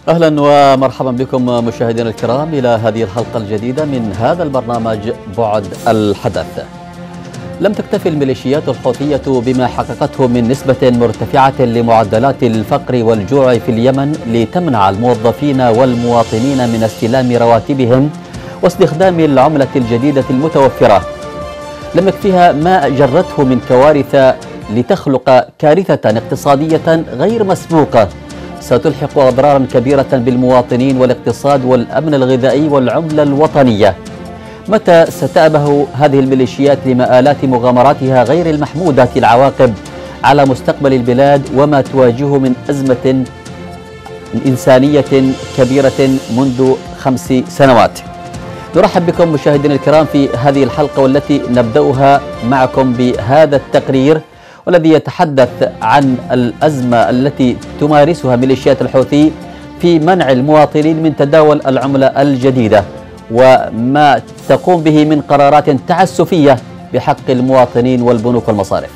أهلا ومرحبا بكم مشاهدينا الكرام إلى هذه الحلقة الجديدة من هذا البرنامج بعد الحدث. لم تكتفي الميليشيات الحوثية بما حققته من نسبة مرتفعة لمعدلات الفقر والجوع في اليمن لتمنع الموظفين والمواطنين من استلام رواتبهم واستخدام العملة الجديدة المتوفرة. لم يكفيها ما جرته من كوارث لتخلق كارثة اقتصادية غير مسبوقة ستلحق أضرارا كبيرة بالمواطنين والاقتصاد والأمن الغذائي والعملة الوطنية. متى ستأبه هذه الميليشيات لمآلات مغامراتها غير المحمودة العواقب على مستقبل البلاد وما تواجهه من أزمة إنسانية كبيرة منذ 5 سنوات؟ نرحب بكم مشاهدينا الكرام في هذه الحلقة والتي نبدأها معكم بهذا التقرير والذي يتحدث عن الأزمة التي تمارسها ميليشيات الحوثي في منع المواطنين من تداول العملة الجديدة وما تقوم به من قرارات تعسفية بحق المواطنين والبنوك والمصارف.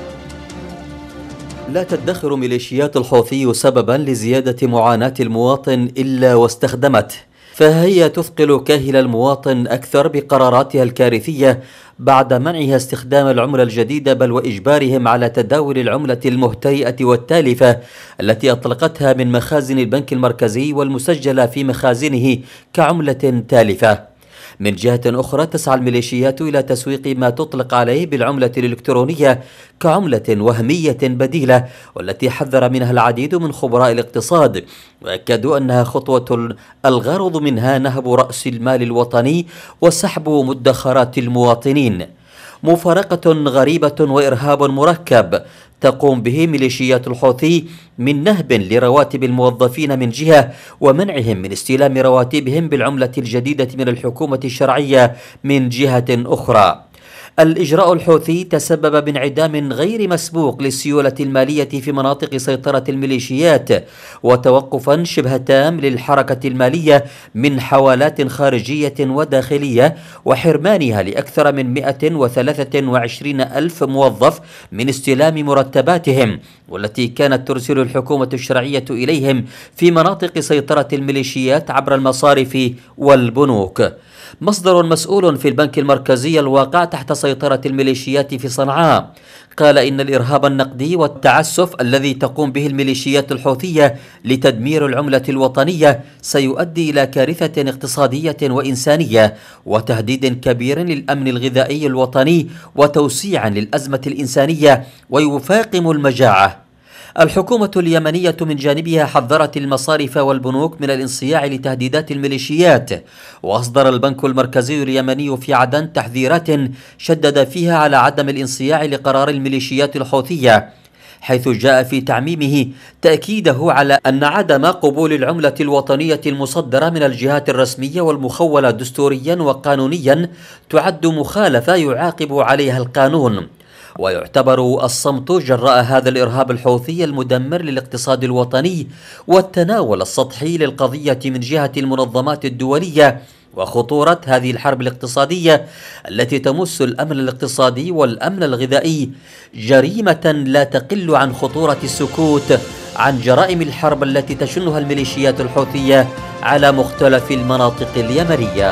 لا تدخر ميليشيات الحوثي سببا لزيادة معاناة المواطن إلا واستخدمته، فهي تثقل كاهل المواطن أكثر بقراراتها الكارثية بعد منعها استخدام العملة الجديدة، بل وإجبارهم على تداول العملة المهترئة والتالفة التي أطلقتها من مخازن البنك المركزي والمسجلة في مخازنه كعملة تالفة. من جهة أخرى تسعى الميليشيات إلى تسويق ما تطلق عليه بالعملة الإلكترونية كعملة وهمية بديلة، والتي حذر منها العديد من خبراء الاقتصاد وأكدوا أنها خطوة الغرض منها نهب رأس المال الوطني وسحب مدخرات المواطنين. مفارقة غريبة وإرهاب مركب تقوم به ميليشيات الحوثي من نهب لرواتب الموظفين من جهة ومنعهم من استلام رواتبهم بالعملة الجديدة من الحكومة الشرعية من جهة أخرى. الإجراء الحوثي تسبب بانعدام غير مسبوق للسيولة المالية في مناطق سيطرة الميليشيات وتوقفا شبه تام للحركة المالية من حوالات خارجية وداخلية، وحرمانها لأكثر من 123 ألف موظف من استلام مرتباتهم والتي كانت ترسل الحكومة الشرعية إليهم في مناطق سيطرة الميليشيات عبر المصارف والبنوك. مصدر مسؤول في البنك المركزي الواقع تحت سيطرة الميليشيات في صنعاء قال إن الإرهاب النقدي والتعسف الذي تقوم به الميليشيات الحوثية لتدمير العملة الوطنية سيؤدي إلى كارثة اقتصادية وإنسانية وتهديد كبير للأمن الغذائي الوطني وتوسيع للأزمة الإنسانية ويفاقم المجاعة. الحكومة اليمنية من جانبها حذرت المصارف والبنوك من الانصياع لتهديدات الميليشيات، وأصدر البنك المركزي اليمني في عدن تحذيرات شدد فيها على عدم الانصياع لقرار الميليشيات الحوثية، حيث جاء في تعميمه تأكيده على أن عدم قبول العملة الوطنية المصدرة من الجهات الرسمية والمخولة دستوريا وقانونيا تعد مخالفة يعاقب عليها القانون. ويعتبر الصمت جراء هذا الإرهاب الحوثي المدمر للاقتصاد الوطني والتناول السطحي للقضية من جهة المنظمات الدولية وخطورة هذه الحرب الاقتصادية التي تمس الأمن الاقتصادي والأمن الغذائي جريمة لا تقل عن خطورة السكوت عن جرائم الحرب التي تشنها الميليشيات الحوثية على مختلف المناطق اليمنية.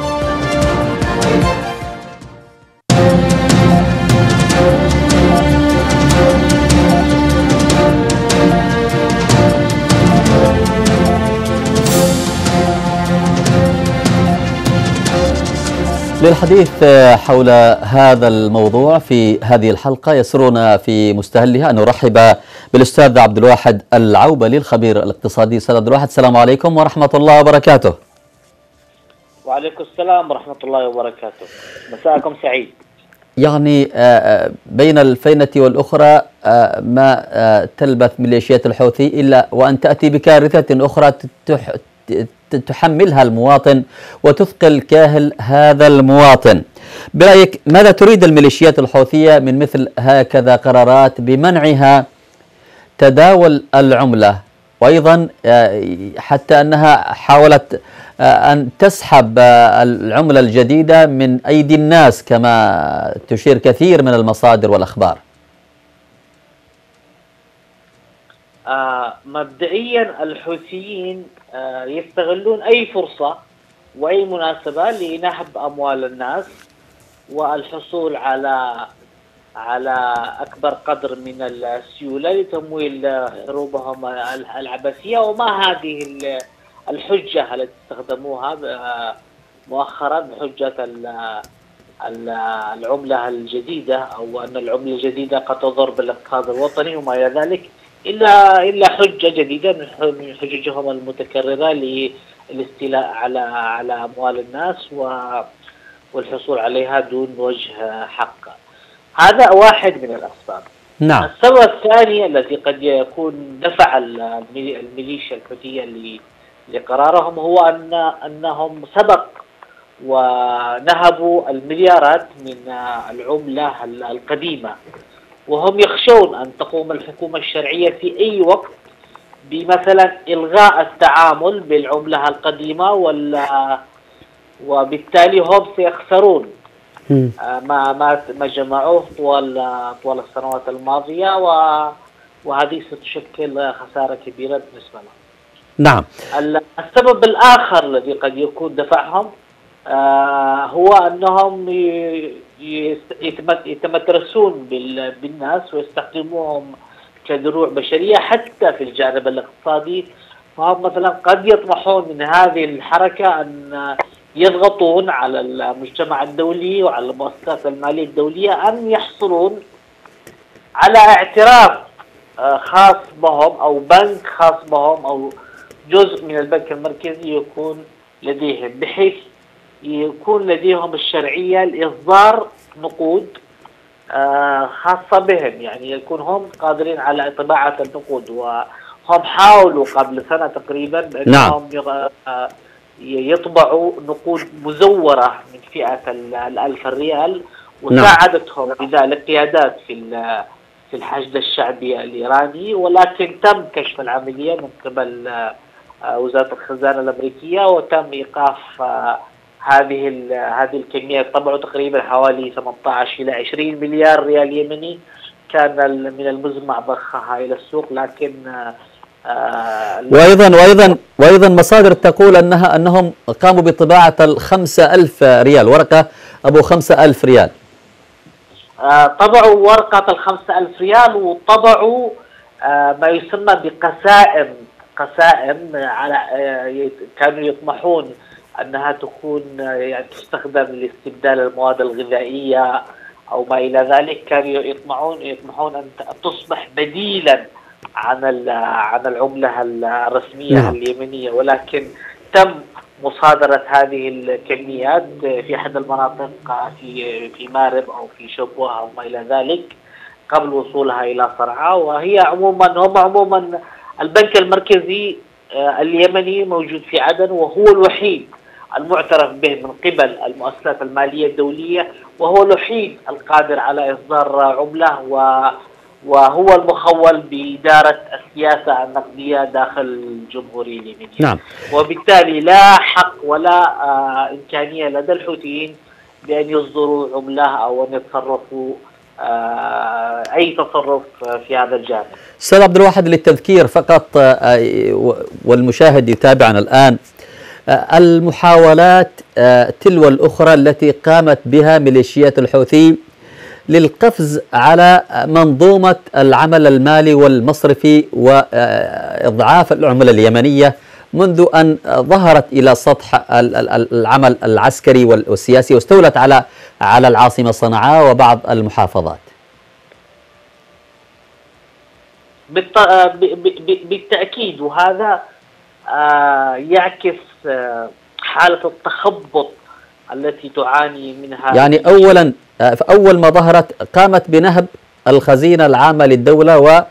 للحديث حول هذا الموضوع في هذه الحلقة يسرنا في مستهلها أن نرحب بالأستاذ عبد الواحد العوبلي الخبير الاقتصادي. أستاذ عبد الواحد، السلام عليكم ورحمة الله وبركاته. وعليكم السلام ورحمة الله وبركاته، مساءكم سعيد. يعني بين الفينة والأخرى ما تلبث ميليشيات الحوثي إلا وأن تأتي بكارثة أخرى تحملها المواطن وتثقل كاهل هذا المواطن. برأيك ماذا تريد الميليشيات الحوثية من مثل هكذا قرارات بمنعها تداول العملة، وأيضا حتى أنها حاولت أن تسحب العملة الجديدة من أيدي الناس كما تشير كثير من المصادر والأخبار؟ مبدئيا الحوثيين يستغلون أي فرصة وأي مناسبة لنهب أموال الناس والحصول على أكبر قدر من السيولة لتمويل حروبهم العبثية. وما هذه الحجة التي استخدموها مؤخرا بحجة العملة الجديدة، أو أن العملة الجديدة قد تضر بالاقتصاد الوطني وما إلى ذلك، إلا حجة جديدة من حججهم المتكررة للاستيلاء على أموال الناس والحصول عليها دون وجه حق. هذا واحد من الأسباب. نعم. السبب الثاني الذي قد يكون دفع الميليشيا الحوثية لقرارهم هو أنهم سبق ونهبوا المليارات من العملة القديمة، وهم يخشون أن تقوم الحكومة الشرعية في أي وقت بمثلا إلغاء التعامل بالعملة القديمة، وبالتالي هم سيخسرون ما جمعوه طوال السنوات الماضية، وهذه ستشكل خسارة كبيرة بالنسبة لهم. نعم. السبب الآخر الذي قد يكون دفعهم هو أنهم يتمترسون بالناس ويستخدموهم كدروع بشرية حتى في الجانب الاقتصادي. فهم مثلا قد يطمحون من هذه الحركة أن يضغطون على المجتمع الدولي وعلى المؤسسات المالية الدولية أن يحصلون على اعتراف خاص بهم أو بنك خاص بهم أو جزء من البنك المركزي يكون لديهم، بحيث يكون لديهم الشرعية لإصدار نقود خاصة بهم، يعني يكون هم قادرين على طباعة النقود. وهم حاولوا قبل سنة تقريبا أنهم يطبعوا نقود مزورة من فئة 1000 ريال، وساعدتهم بذلك قيادات في الحشد الشعبي الإيراني، ولكن تم كشف العملية من قبل وزارة الخزانة الأمريكية وتم إيقاف هذه الكمية. طبعوا تقريبا حوالي 18 إلى 20 مليار ريال يمني، كان من المزمع ضخها إلى السوق، لكن وأيضا مصادر تقول أنهم قاموا بطباعة 5000 ريال، ورقة أبو 5000 ريال. طبعوا ورقة 5000 ريال، وطبعوا ما يسمى بقسائم على كانوا يطمحون أنها تكون يعني تستخدم لاستبدال المواد الغذائية أو ما إلى ذلك. كانوا يطمحون أن تصبح بديلا عن العملة الرسمية اليمنية، ولكن تم مصادرة هذه الكميات في أحد المناطق في مارب أو في شبوة أو ما إلى ذلك قبل وصولها إلى صنعاء. وهي عموما البنك المركزي اليمني موجود في عدن، وهو الوحيد المعترف به من قبل المؤسسات المالية الدولية، وهو الوحيد القادر على إصدار عملة، وهو المخول بإدارة السياسة النقدية داخل الجمهورية اليمنية. نعم. وبالتالي لا حق ولا إمكانية لدى الحوثيين بأن يصدروا عملة أو أن يتصرفوا أي تصرف في هذا الجانب. أستاذ عبد الواحد، للتذكير فقط والمشاهد يتابعنا الآن، المحاولات تلو الأخرى التي قامت بها ميليشيات الحوثي للقفز على منظومة العمل المالي والمصرفي وإضعاف العملة اليمنية منذ أن ظهرت إلى سطح العمل العسكري والسياسي واستولت على العاصمة صنعاء وبعض المحافظات. بالتأكيد، وهذا يعكس حالة التخبط التي تعاني منها. يعني أول ما ظهرت قامت بنهب الخزينة العامة للدولة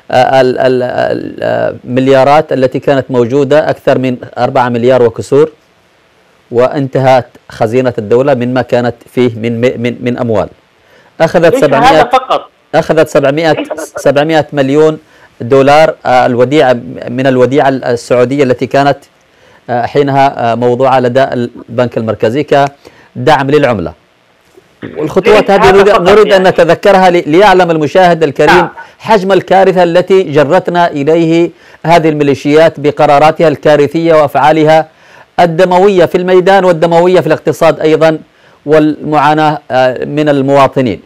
والمليارات التي كانت موجودة، أكثر من 4 مليار وكسور، وانتهت خزينة الدولة مما كانت فيه من أموال. أخذت 700 مليون دولار الوديعة من الوديعة السعودية التي كانت حينها موضوعة لدى البنك المركزي كدعم للعملة. والخطوات هذه نريد أن نتذكرها ليعلم المشاهد الكريم حجم الكارثة التي جرتنا إليه هذه الميليشيات بقراراتها الكارثية وأفعالها الدموية في الميدان والدموية في الاقتصاد أيضا، والمعاناة من المواطنين.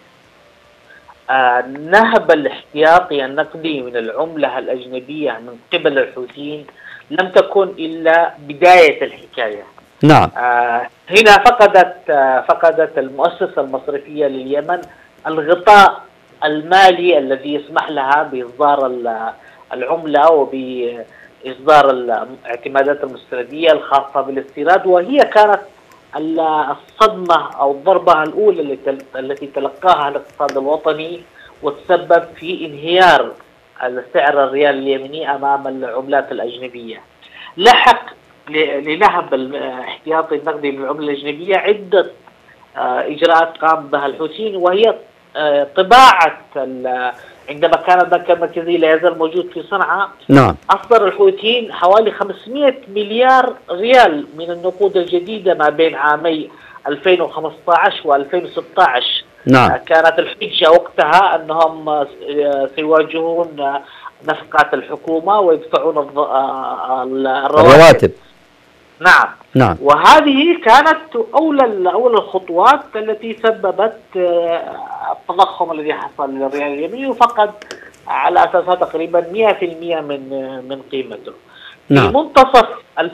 نهب الاحتياطي النقدي من العملة الأجنبية من قبل الحوثيين لم تكن إلا بداية الحكاية. نعم. هنا فقدت المؤسسة المصرفية لليمن الغطاء المالي الذي يسمح لها بإصدار العملة وبإصدار الاعتمادات المستندية الخاصة بالاستيراد، وهي كانت الصدمة أو الضربة الأولى التي تلقاها الاقتصاد الوطني، وتسبب في انهيار سعر الريال اليمني أمام العملات الأجنبية. لحق لنهب الاحتياطي النقدي للعملة الأجنبية عدة إجراءات قام بها الحوثيين، وهي طباعة عندما كان البنك المركزي لا يزال موجود في صنعاء. نعم. أصدر الحوثيين حوالي 500 مليار ريال من النقود الجديدة ما بين عامي 2015 و2016. نعم. كانت الحجة وقتها أنهم سيواجهون نفقات الحكومة ويدفعون الرواتب. نعم. نعم. وهذه كانت أولى الخطوات التي سببت التضخم الذي حصل للريال اليمني، وفقد على أساسها تقريبا 100% من قيمته. نعم. في منتصف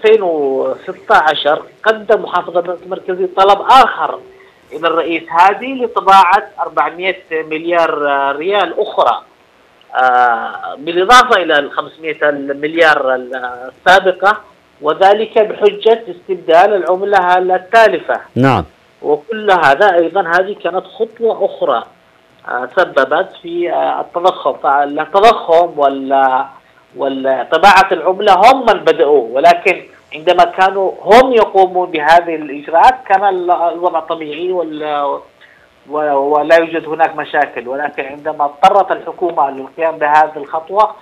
2016 قدم محافظ البنك المركزي طلب آخر إلى الرئيس هادي لطباعة 400 مليار ريال أخرى، بالإضافة إلى 500 مليار السابقة، وذلك بحجة استبدال العملة التالفة. نعم. وكل هذا أيضا هذه كانت خطوة أخرى سببت في التضخم. فالتضخم والطباعة العملة هم من بدأوه، ولكن عندما كانوا هم يقومون بهذه الإجراءات كان الوضع طبيعي ولا يوجد هناك مشاكل. ولكن عندما اضطرت الحكومة للقيام بهذه الخطوة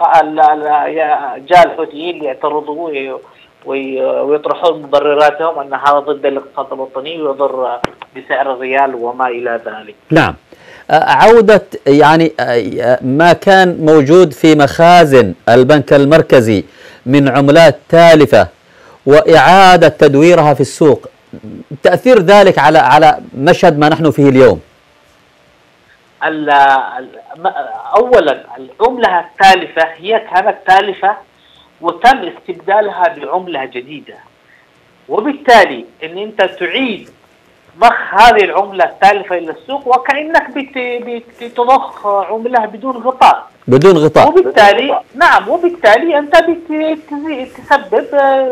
جاء الحوثيين ليعترضوا ويطرحون مبرراتهم أن هذا ضد الاقتصاد الوطني ويضر بسعر الريال وما إلى ذلك. نعم. عودة يعني ما كان موجود في مخازن البنك المركزي من عملات تالفة وإعادة تدويرها في السوق، تأثير ذلك على مشهد ما نحن فيه اليوم. أولا العملة التالفة هي كانت تالفة وتم استبدالها بعملة جديدة، وبالتالي ان انت تعيد ضخ هذه العملة التالفة الى السوق وكأنك بتضخ عملة بدون غطاء. وبالتالي وبالتالي انت بتسبب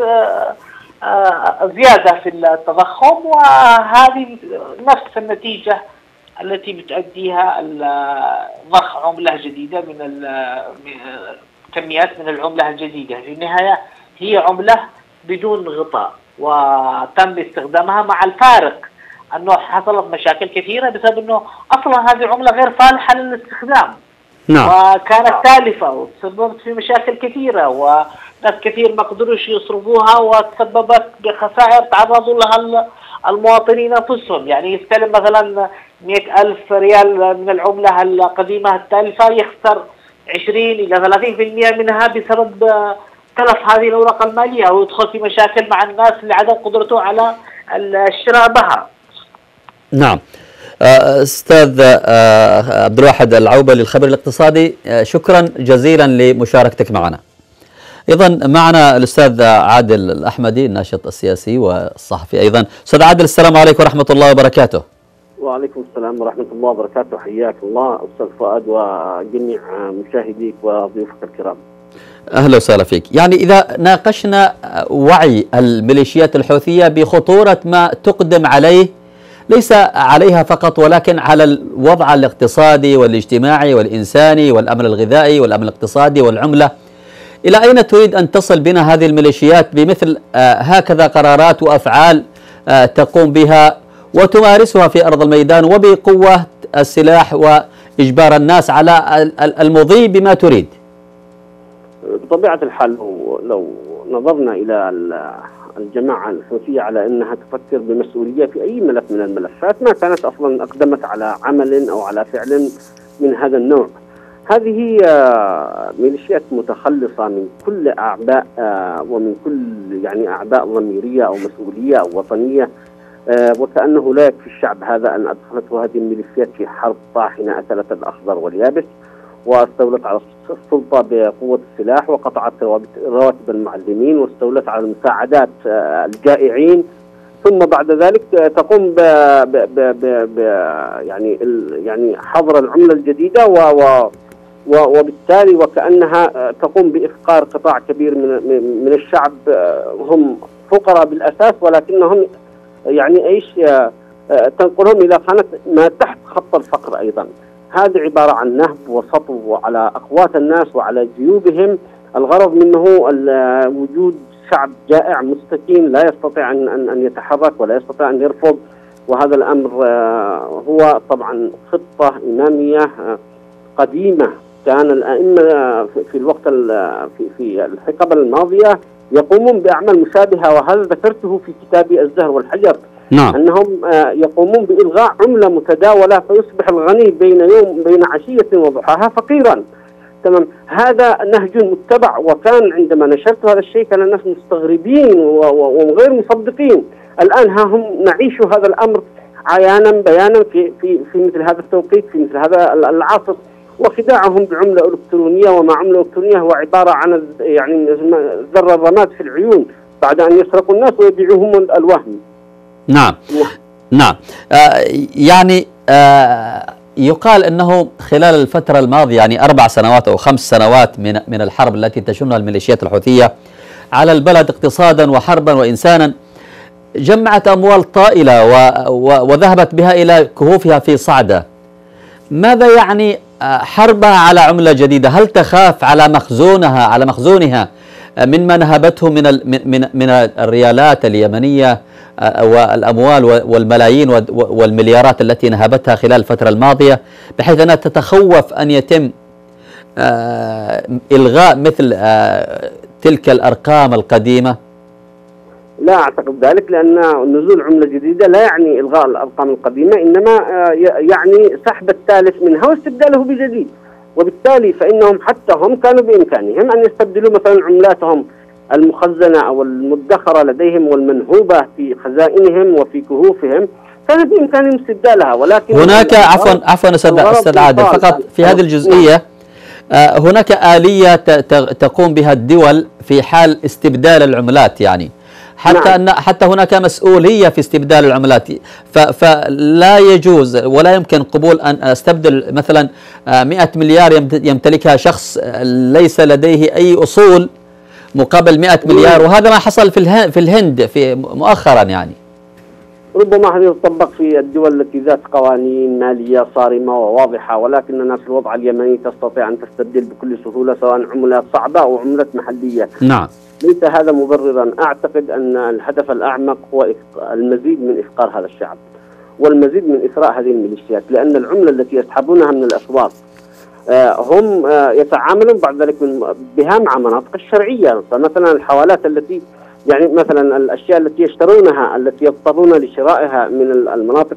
زيادة في التضخم، وهذه نفس النتيجة التي بتؤديها ضخ عملة جديدة من كميات من العملة الجديدة. في النهاية هي عملة بدون غطاء وتم استخدامها، مع الفارق أنه حصلت مشاكل كثيرة بسبب أنه أصلا هذه عملة غير صالحة للاستخدام. نعم. وكانت تالفة وتسببت في مشاكل كثيرة، وناس كثير ما قدروش يصرفوها وتسببت بخسائر تعرضوا لها المواطنين أنفسهم. يعني يستلم مثلا 100,000 ريال من العملة القديمة التالفة يخسر 20 إلى 30% منها بسبب تلف هذه الأوراق المالية، ويدخل في مشاكل مع الناس لعدم قدرته على الشراء بها. نعم. أستاذ عبد الواحد العوبلي الخبير الاقتصادي، شكرا جزيلا لمشاركتك معنا. أيضا معنا الأستاذ عادل الأحمدي الناشط السياسي والصحفي أيضا. أستاذ عادل، السلام عليكم ورحمة الله وبركاته. وعليكم السلام ورحمة الله وبركاته، حياك الله أستاذ فؤاد وجميع مشاهديك وضيوفك الكرام. أهلا وسهلا فيك. يعني إذا ناقشنا وعي الميليشيات الحوثية بخطورة ما تقدم عليه، ليس عليها فقط ولكن على الوضع الاقتصادي والاجتماعي والإنساني والأمن الغذائي والأمن الاقتصادي والعملة، إلى أين تريد أن تصل بنا هذه الميليشيات بمثل هكذا قرارات وأفعال تقوم بها وتمارسها في أرض الميدان وبقوة السلاح وإجبار الناس على المضي بما تريد؟ بطبيعة الحال لو نظرنا إلى الجماعة الحوثية على أنها تفكر بمسؤولية في أي ملف من الملفات، ما كانت أصلا أقدمت على عمل أو على فعل من هذا النوع. هذه ميليشيات متخلصة من كل أعباء ومن كل يعني أعباء ضميرية أو مسؤولية أو وطنية، وكأنه لا يكفي الشعب هذا أن أدخلته هذه الميليشيات في حرب طاحنة أكلت الأخضر واليابس، واستولت على السلطة بقوة السلاح، وقطعت رواتب المعلمين، واستولت على المساعدات الجائعين، ثم بعد ذلك تقوم يعني حظر العملة الجديدة وبالتالي وكأنها تقوم بإفقار قطاع كبير من الشعب، هم فقراء بالأساس ولكنهم يعني ايش تنقلهم إلى خانة ما تحت خط الفقر أيضا. هذه عبارة عن نهب وسطو على أقوات الناس وعلى جيوبهم، الغرض منه وجود شعب جائع مستكين لا يستطيع أن يتحرك ولا يستطيع أن يرفض. وهذا الأمر هو طبعا خطة إمامية قديمة، كان الأئمة في الوقت في الحقبة الماضية يقومون بأعمال مشابهة، وهذا ذكرته في كتابي الزهر والحجر. نعم. أنهم يقومون بإلغاء عملة متداولة فيصبح الغني بين عشية وضحاها فقيرا. تمام، هذا نهج متبع، وكان عندما نشرت هذا الشيء كان الناس مستغربين وغير مصدقين. الآن ها هم نعيش هذا الأمر عيانا بيانا في مثل هذا التوقيت، في مثل هذا العصر. وخداعهم بعملة إلكترونية، وما عملة إلكترونية هو عبارة عن يعني ذر الرماد في العيون بعد أن يسرقوا الناس ويبيعوهم الوهم. نعم نعم. يعني يقال أنه خلال الفترة الماضية يعني 4 سنوات أو 5 سنوات من الحرب التي تشنها الميليشيات الحوثية على البلد اقتصادا وحربا وإنسانا، جمعت أموال طائلة وذهبت بها إلى كهوفها في صعدة. ماذا يعني حربها على عملة جديدة؟ هل تخاف على مخزونها مما نهبته من الريالات اليمنية والأموال والملايين والمليارات التي نهبتها خلال الفترة الماضية، بحيث أنها تتخوف أن يتم إلغاء مثل تلك الأرقام القديمة؟ لا أعتقد ذلك، لأن نزول عملة جديدة لا يعني إلغاء الأرقام القديمة، إنما يعني سحب التالف منها واستبداله بجديد. وبالتالي فإنهم حتى هم كانوا بإمكانهم أن يستبدلوا مثلا عملاتهم المخزنة أو المدخرة لديهم والمنهوبة في خزائنهم وفي كهوفهم، كان بإمكانهم استبدالها. ولكن هناك عفوا أستاذ عادل، فقط في هذه الجزئية هناك آلية تقوم بها الدول في حال استبدال العملات، يعني حتى هناك مسؤولية في استبدال العملات، فلا يجوز ولا يمكن قبول أن استبدل مثلا 100 مليار يمتلكها شخص ليس لديه أي أصول مقابل 100 مليار، وهذا ما حصل في الهند في مؤخرا. يعني ربما هذه تطبق في الدول التي ذات قوانين مالية صارمة وواضحة، ولكننا في الوضع اليمني تستطيع أن تستبدل بكل سهولة سواء عملات صعبة أو عملات محلية. نعم. ليس هذا مبررا. أعتقد أن الهدف الأعمق هو المزيد من إفقار هذا الشعب والمزيد من إثراء هذه الميليشيات، لأن العملة التي يسحبونها من الأسواق هم يتعاملون بعد ذلك بها مع مناطق الشرعية. فمثلا الحوالات التي يعني مثلا الأشياء التي يشترونها التي يضطرون لشرائها من المناطق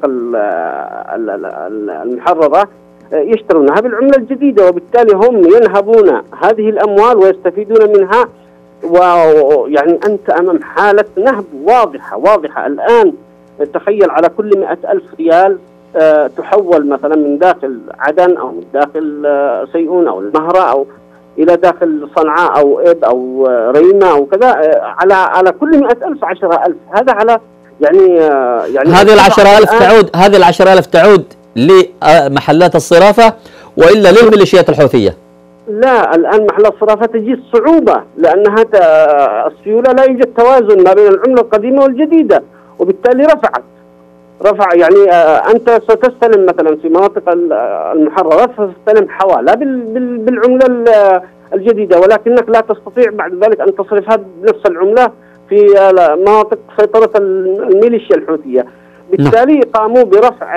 المحررة يشترونها بالعملة الجديدة، وبالتالي هم ينهبون هذه الأموال ويستفيدون منها. ويعني أنت أمام حالة نهب واضحة الآن. تخيل على كل 100,000 ريال تحول مثلا من داخل عدن أو من داخل سيئون أو المهرة أو إلى داخل صنعاء أو إب أو ريمة أو كذا، على كل 100,000 10,000. هذا على يعني هذه ال10,000 تعود لمحلات الصرافة وإلا للميليشيات الحوثية؟ لا، الآن محلات الصرافة تجي صعوبة، لأنها السيولة لا يوجد توازن ما بين العملة القديمة والجديدة، وبالتالي رفع يعني أنت ستستلم مثلا في مناطق المحررة ستستلم حوالة بالعملة الجديدة، ولكنك لا تستطيع بعد ذلك أن تصرفها بنفس العملة في مناطق سيطرة الميليشيا الحوثية. بالتالي قاموا برفع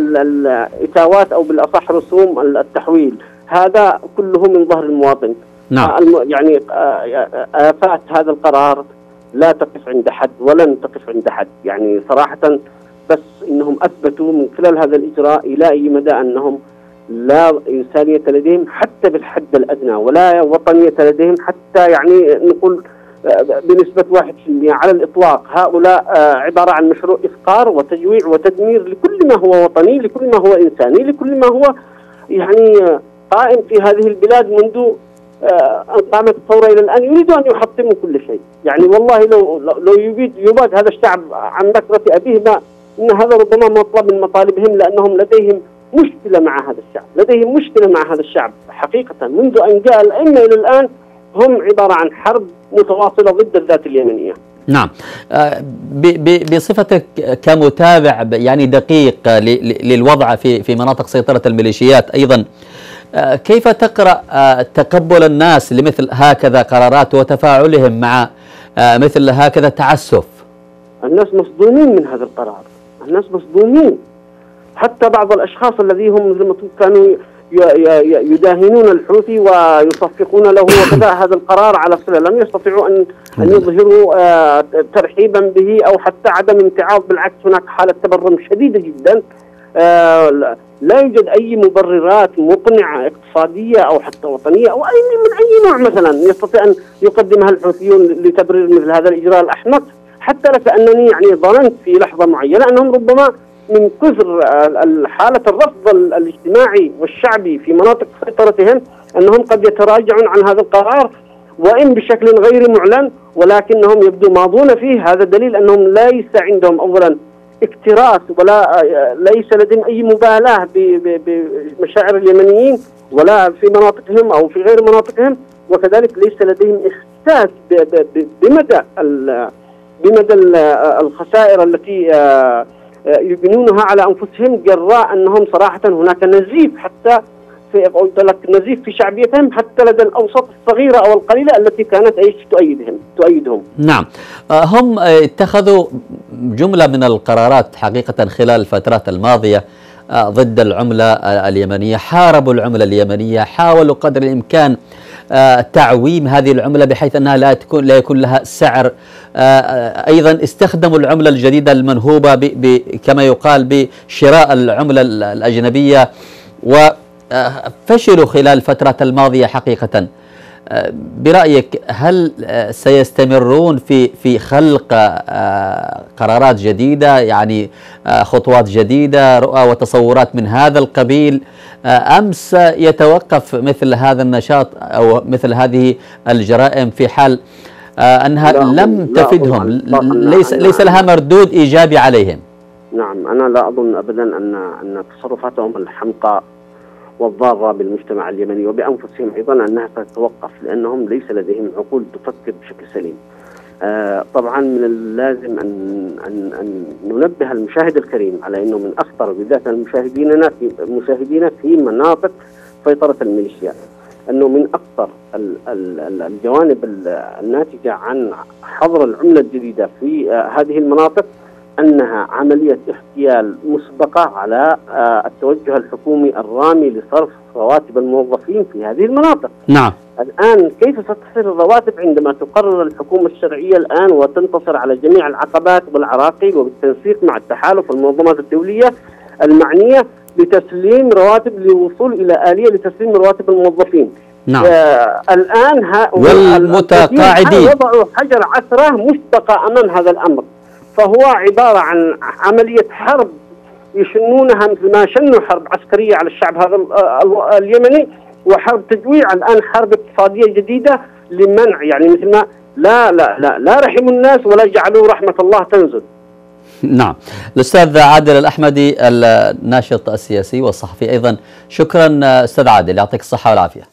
الإتاوات أو بالأصح رسوم التحويل، هذا كله من ظهر المواطن. نعم. يعني آفات هذا القرار لا تقف عند حد ولن تقف عند حد، يعني صراحة بس إنهم أثبتوا من خلال هذا الإجراء إلى أي مدى أنهم لا إنسانية لديهم حتى بالحد الأدنى، ولا وطنية لديهم حتى يعني نقول بنسبة 1% على الإطلاق. هؤلاء عبارة عن مشروع إفقار وتجويع وتدمير لكل ما هو وطني، لكل ما هو إنساني، لكل ما هو يعني قائم في هذه البلاد منذ أن قامت الثورة إلى الآن. يريدوا أن يحطموا كل شيء، يعني والله لو يباد هذا الشعب عن بكرة أبيه ما إن هذا ربما مطلب من مطالبهم، لأنهم لديهم مشكلة مع هذا الشعب، لديهم مشكلة مع هذا الشعب حقيقة. منذ أن جاء الأئمة إلى الآن هم عبارة عن حرب متواصلة ضد الذات اليمنية. نعم. بصفتك كمتابع يعني دقيق للوضع في مناطق سيطرة الميليشيات أيضا، كيف تقرأ تقبل الناس لمثل هكذا قرارات وتفاعلهم مع مثل هكذا تعسف؟ الناس مصدومين من هذا القرار، الناس مصدومين. حتى بعض الأشخاص الذين هم مثل ما كانوا يداهنون الحوثي ويصفقون له وكذا هذا القرار على صلة لم يستطيعوا أن يظهروا ترحيبا به أو حتى عدم امتعاض، بالعكس هناك حالة تبرم شديدة جدا. لا يوجد أي مبررات مقنعة اقتصادية أو حتى وطنية أو أي من أي نوع مثلا يستطيع أن يقدمها الحوثيون لتبرير مثل هذا الإجراء الأحمق. حتى لكأنني يعني ظننت في لحظة معينة أنهم ربما من كثر حالة الرفض الاجتماعي والشعبي في مناطق سيطرتهم أنهم قد يتراجعون عن هذا القرار وإن بشكل غير معلن، ولكنهم يبدو ماضون فيه. هذا دليل أنهم ليس عندهم أولا اكتراث ولا ليس لديهم أي مبالاة بمشاعر اليمنيين ولا في مناطقهم أو في غير مناطقهم، وكذلك ليس لديهم إحساس بمدى الخسائر التي يبنونها على أنفسهم جراء أنهم صراحة هناك نزيف، حتى قلت لك نزيف في شعبيتهم حتى لدى الأوساط الصغيرة أو القليلة التي كانت تؤيدهم. نعم. هم اتخذوا جملة من القرارات حقيقة خلال الفترات الماضية ضد العملة اليمنية، حاربوا العملة اليمنية، حاولوا قدر الإمكان تعويم هذه العملة بحيث أنها لا يكون لها سعر. أيضا استخدموا العملة الجديدة المنهوبة كما يقال بشراء العملة الأجنبية، وفشلوا خلال الفترات الماضية حقيقة. برأيك هل سيستمرون في خلق قرارات جديدة، يعني خطوات جديدة، رؤى وتصورات من هذا القبيل، أم سيتوقف مثل هذا النشاط أو مثل هذه الجرائم في حال أنها لم تفدهم، ليس لها مردود إيجابي عليهم؟ نعم، أنا لا أظن أبدا أن تصرفاتهم الحمقى والضارة بالمجتمع اليمني وبأنفسهم أيضا أنها ستتوقف، لأنهم ليس لديهم عقول تفكر بشكل سليم. طبعا من اللازم أن ننبه المشاهد الكريم على أنه من أخطر بالذات المشاهدين في مناطق سيطرة الميليشيات، أنه من أخطر الجوانب الناتجة عن حظر العملة الجديدة في هذه المناطق أنها عملية احتيال مسبقة على التوجه الحكومي الرامي لصرف رواتب الموظفين في هذه المناطق. نعم. الآن كيف ستصل الرواتب عندما تقرر الحكومة الشرعية الآن وتنتصر على جميع العقبات والعراقيل وبالتنسيق مع التحالف والمنظمات الدولية المعنية بتسليم رواتب للوصول إلى آلية لتسليم رواتب الموظفين؟ نعم. الآن والمتقاعدين وضعوا حجر عثرة مسبقة أمام هذا الأمر، فهو عبارة عن عملية حرب يشنونها مثل ما شنوا حرب عسكرية على الشعب هذا اليمني، وحرب تجويع الآن حرب اقتصادية جديدة لمنع، يعني مثل ما لا رحموا الناس ولا جعلوا رحمة الله تنزل. نعم. الأستاذ عادل الأحمدي الناشط السياسي والصحفي أيضا، شكرا أستاذ عادل، يعطيك الصحة والعافية.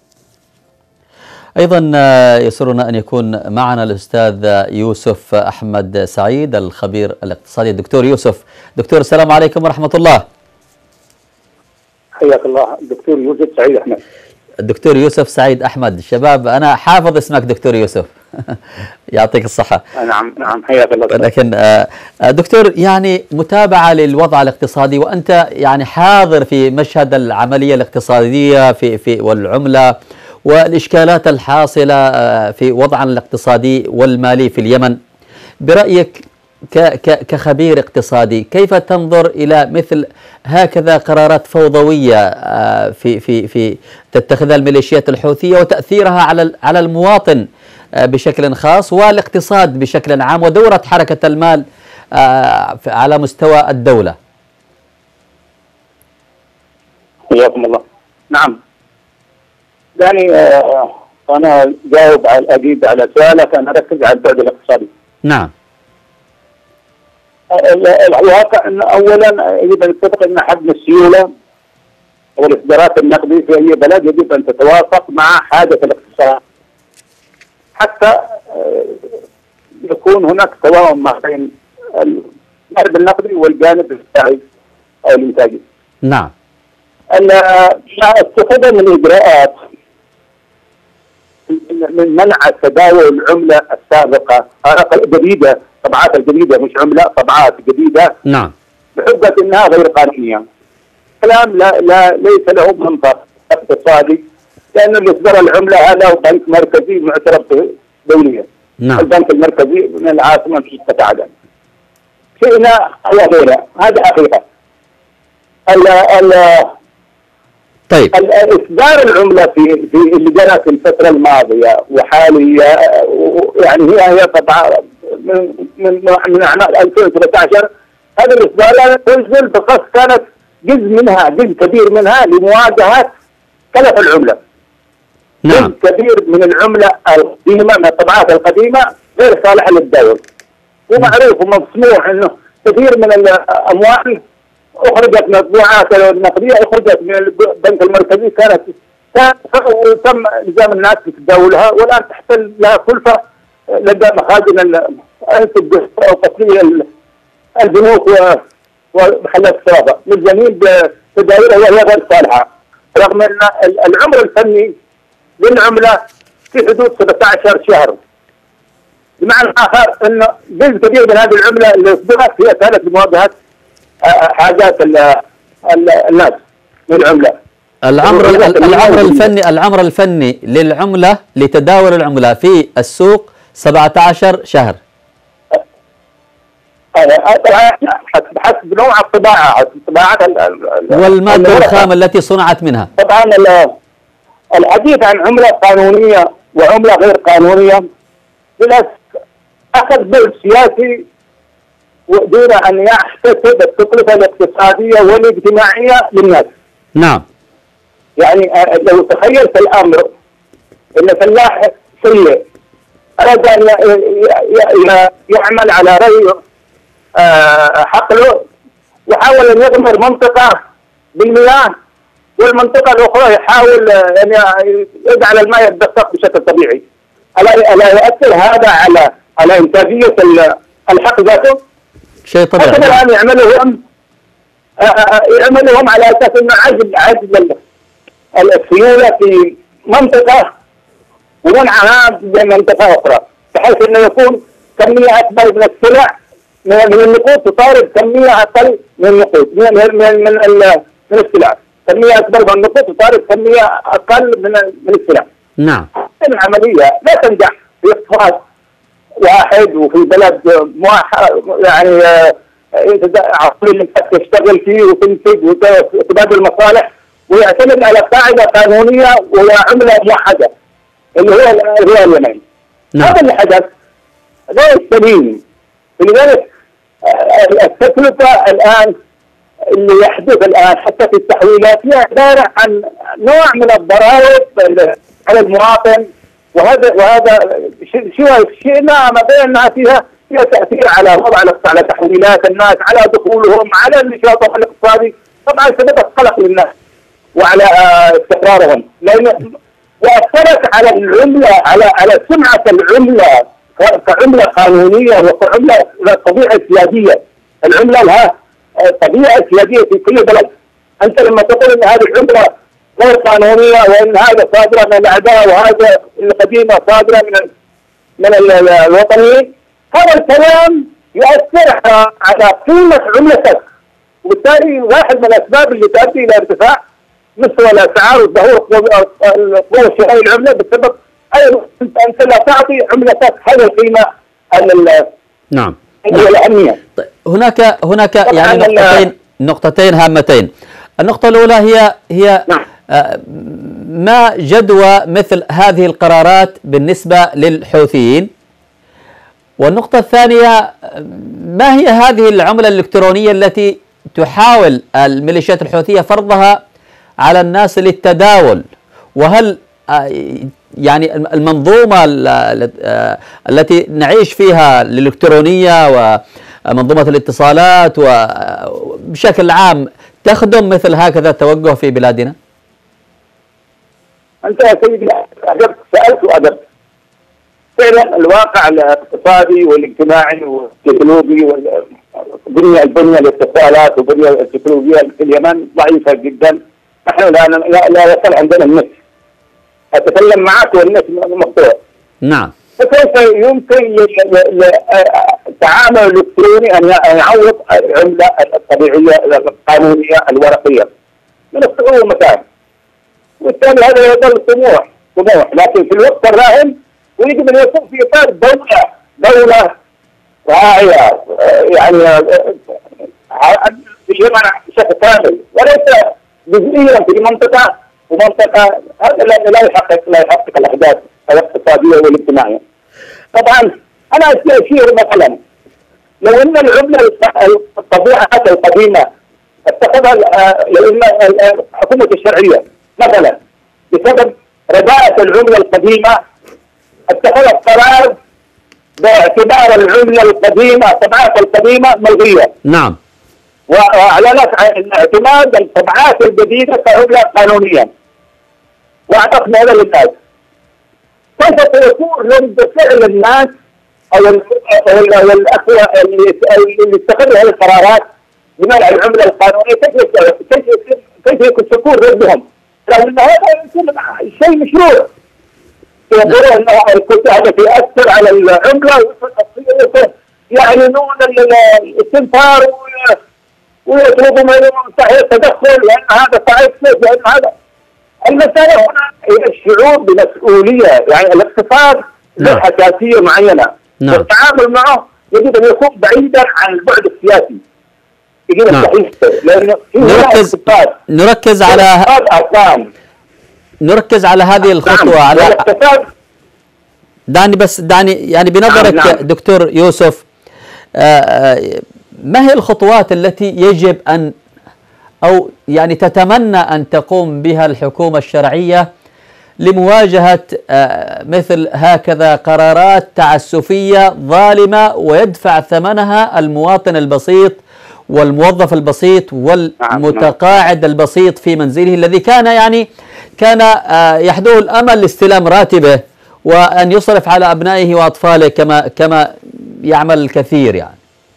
أيضا يسرنا أن يكون معنا الأستاذ يوسف أحمد سعيد الخبير الاقتصادي. الدكتور يوسف، دكتور السلام عليكم ورحمة الله. حياك الله دكتور يوسف سعيد أحمد. الدكتور يوسف سعيد أحمد، شباب أنا حافظ اسمك دكتور يوسف. يعطيك الصحة. نعم حياك الله. لكن دكتور، يعني متابعة للوضع الاقتصادي وأنت يعني حاضر في مشهد العملية الاقتصادية في والعملة والإشكالات الحاصلة في وضعنا الاقتصادي والمالي في اليمن، برأيك كخبير اقتصادي كيف تنظر إلى مثل هكذا قرارات فوضوية في تتخذها الميليشيات الحوثية وتأثيرها على المواطن بشكل خاص والاقتصاد بشكل عام ودورة حركة المال على مستوى الدولة؟ حياكم الله. نعم، يعني أنا جاوب أجيب على سؤالك، أنا أركز على البعد الاقتصادي. نعم. الواقع أن أولا يجب أن نتفق أن حجم السيولة والإصدارات النقدي في أي بلد يجب أن تتوافق مع حاجة الاقتصاد حتى يكون هناك توائم ما بين الجانب النقدي والجانب السعي أو الإنتاجي. نعم. اتخذ من إجراءات من منع تداول العملة السابقة الجديدة، طبعات الجديدة مش عملة، طبعات جديدة. نعم. بحجة انها غير قانونية. كلام لا ليس له منطق اقتصادي، لأن اللي اصدر العملة هذا بنك مركزي معترف دوليا. نعم. البنك المركزي من العاصمة في مكة عدن. شئنا أو أبينا، هذا حقيقة. طيب، إصدار العملة في اللي جرى في الفترة الماضية وحاليا، يعني هي طبعا من أعمال 2013 هذه الإصدارات تنزل بقصد كانت جزء كبير منها لمواجهة تلف العملة. نعم. جزء كبير من العملة القديمة من الطبعات القديمة غير صالحة للدول، ومعروف ومسموح إنه كثير من الأموال أخرجت مطبوعات النقدية أخرجت من البنك المركزي كانت وتم إلزام الناس بتداولها، والآن تحصل لها كلفة لدى مخازن أو قصرية البنوك ومحلات الصرافة ملزمين بتداولها وهي غير صالحة، رغم أن العمر الفني للعملة في حدود 17 شهر. بمعنى آخر أن جزء كبير من هذه العملة اللي أصدرت هي كانت لمواجهة حاجات الناس من العملة. العمر الفني للعملة لتداول العملة في السوق 17 شهر. حسب نوع الطباعة، حسب طباعة والمادة الخام التي صنعت منها. طبعا الحديث عن عملة قانونية وعملة غير قانونية للأسف أخذ بعد سياسي دون أن يحتسب التكلفة الاقتصادية والاجتماعية للناس. نعم. يعني لو تخيلت الأمر أن فلاح سيء أراد أن يعمل على ري حقله وحاول أن يغمر منطقة بالمياه، والمنطقة الأخرى يحاول أن يجعل الماء يتدفق بشكل طبيعي. ألا يؤثر هذا على إنتاجية الحق ذاته؟ شيء طبيعي. الآن يعملهم على أساس أنه عجل السيولة في منطقة ومنعها بمنطقة أخرى، بحيث أنه يكون كمية أكبر من السلع من النقود تطارد كمية أقل من النقود من السلع، كمية أكبر من النقود تطارد كمية أقل من السلع. نعم. العملية لا تنجح في اقتصاد واحد وفي بلد يعني عقلية تشتغل فيه وتنتج وتبادل مصالح ويعتمد على قاعدة قانونية وعملة موحدة اللي هو اليمن. هذا اللي حدث غير سليم. لذلك التكلفة الآن اللي يحدث الآن حتى في التحويلات هي عبارة عن نوع من الضرائب على المواطن، وهذا شئنا ما بين أنها فيها تأثير على وضع على تحويلات الناس، على دخولهم، على النشاط الاقتصادي، طبعا سببت قلق للناس وعلى استقرارهم، لأن وأثرت على العملة على سمعة العملة كعملة قانونية وكعملة طبيعة سيادية. العملة لها طبيعة سيادية في كل بلد. أنت لما تقول أن هذه العملة غير قانونية وأن هذا صادرة من الأعداء وهذا القديمة صادرة من الوطنيين، هذا الكلام يؤثر على قيمة عملتك، وبالتالي واحد من الأسباب اللي تؤدي إلى ارتفاع مستوى الاسعار وظهور قوة شراء العملة بسبب ايضا انت لا تعطي عملتك هذه القيمة. نعم. الأهمية. هناك يعني نقطتين هامتين. النقطة الأولى هي نعم. ما جدوى مثل هذه القرارات بالنسبة للحوثيين؟ والنقطة الثانية، ما هي هذه العملة الإلكترونية التي تحاول الميليشيات الحوثية فرضها على الناس للتداول؟ وهل يعني المنظومة التي نعيش فيها الإلكترونية ومنظومة الاتصالات وبشكل عام تخدم مثل هكذا توجه في بلادنا؟ أنت يا سيدي أجبت، سألت وأجبت. فعلا الواقع الاقتصادي والاجتماعي والتكنولوجي والبنية الاتصالات والبنية التكنولوجية في اليمن ضعيفة جدا. نحن لا يصل عندنا النت. أتكلم معك والنت مقطوع. نعم. فكيف يمكن التعامل الإلكتروني أن يعوض العملة الطبيعية القانونية الورقية من الصعوبة مكان. وبالتالي هذا يظل طموح، لكن في الوقت الراهن ويجب أن يكون في إطار دولة واعية، يعني في اليمن بشكل كامل وليس جزئيا في منطقة ومنطقة. هذا لا يحقق الأهداف الاقتصادية والاجتماعية. طبعا أنا أشير مثلا لو أن العملة الطبيعة القديمة اتخذها الحكومة الشرعية مثلا بسبب رداءة العملة القديمة، اتخذت قرار باعتبار العملة القديمة الطبعات القديمة ملغية. نعم. وأعلنت اعتماد الطبعات الجديدة كعملة قانونية وأعطتنا هذا للناس. كيف سيكون رد فعل الناس أو الأخوة اللي اتخذوا هذه القرارات بمنع العملة القانونية؟ كيف تكون ردهم؟ لأن هذا يكون شيء مشروع. يقولون أن هذا يؤثر على العملة يعلنون الاستنفار ويطلبوا منهم التدخل لأن هذا صعيد سياسي، لأن هذا المسألة هنا هي الشعور بمسؤولية. يعني الاقتصاد له حساسية معينة. والتعامل معه يجب أن يكون بعيدا عن البعد السياسي. يجب أن لأنه نركز على هذه الخطوة. على دعني يعني بنظرك دكتور يوسف، ما هي الخطوات التي يجب أن أو يعني تتمنى أن تقوم بها الحكومة الشرعية لمواجهة مثل هكذا قرارات تعسفية ظالمة ويدفع ثمنها المواطن البسيط والموظف البسيط والمتقاعد البسيط في منزله الذي كان يحدوه الأمل لاستلام راتبه وأن يصرف على أبنائه وأطفاله كما يعمل الكثير يعني.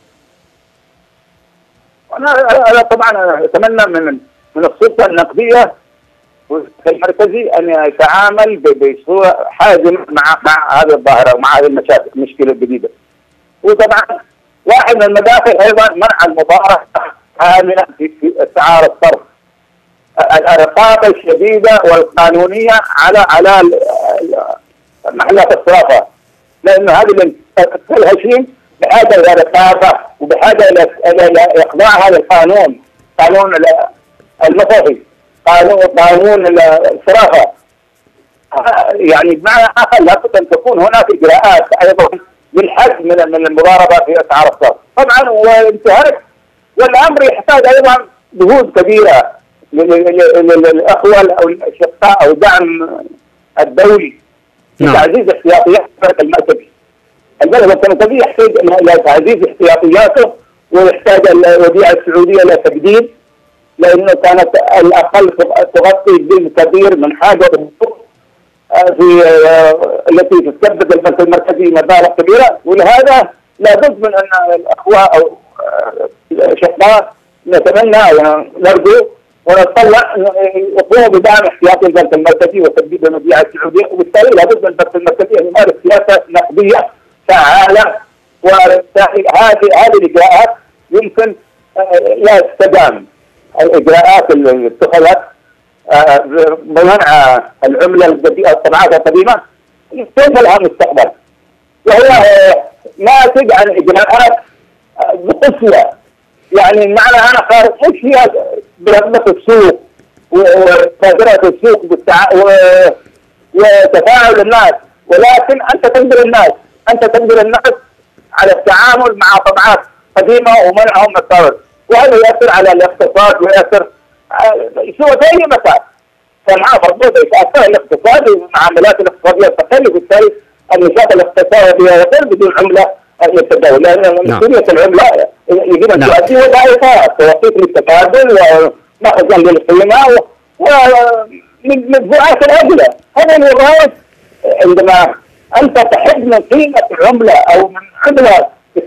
أنا طبعا أتمنى من السلطة النقدية والمركزي أن يتعامل بصورة حازمة مع هذه الظاهرة ومع هذه المشكلة الجديدة. وطبعا واحد من المداخل أيضا منع المباركة كاملة في أسعار الصرف، الرقابة الشديدة والقانونية على محلات الصرافة، لأن هذه الهشيم بحاجة إلى رقابة وبحاجة إلى إخضاع هذا القانون، قانون المصرفي، قانون الصرافة. يعني بمعنى آخر لابد أن تكون هناك إجراءات أيضا للحد من المضاربة في أسعار الصرف. طبعا وانتهاك والأمر يحتاج أيضا جهود كبيرة للأخوة أو الأشقاء أو الدعم الدولي لتعزيز احتياطيات البنك المركزي. البنك المركزي يحتاج إلى تعزيز احتياطياته ويحتاج الوديعة السعودية إلى تجديد، لأنه كانت الأقل تغطي جزء كبير من حاجة في التي تسبب البنك المركزي مبالغ كبيرة. ولهذا لابد من أن الأخوة أو الأشقاء نتمنى ونرجو ونتطلع يقوموا بدعم احتياطي البنك المركزي وتجديد الوديعة السعودية، وبالتالي لابد من البنك المركزي أن يمارس سياسة نقدية فعالة. وبالتالي هذه بمنع العمله الطبعات القديمه كيف لها مستقبل؟ وهي ناتج عن اجراءات بقسوه. يعني معنى انا خارج مش هي برغبه السوق وقدره السوق وتفاعل الناس، ولكن انت تجبر الناس على التعامل مع طبعات قديمه ومنعهم الثورة، وهذا يؤثر على الاقتصاد ويؤثر سوى في اي مكان. فمع مربوطه يتاثر الاقتصاد والمعاملات الاقتصاديه تقل، وبالتالي النشاط الاقتصادي يقل بدون عمله يتداول، لان مسؤوليه العمله يجب ان تؤدي وظائفها توقيت للتبادل ومخزن للقيمه ومدفوعات العمله. هذه الوظائف عندما انت تحد من قيمه العمله او من عمله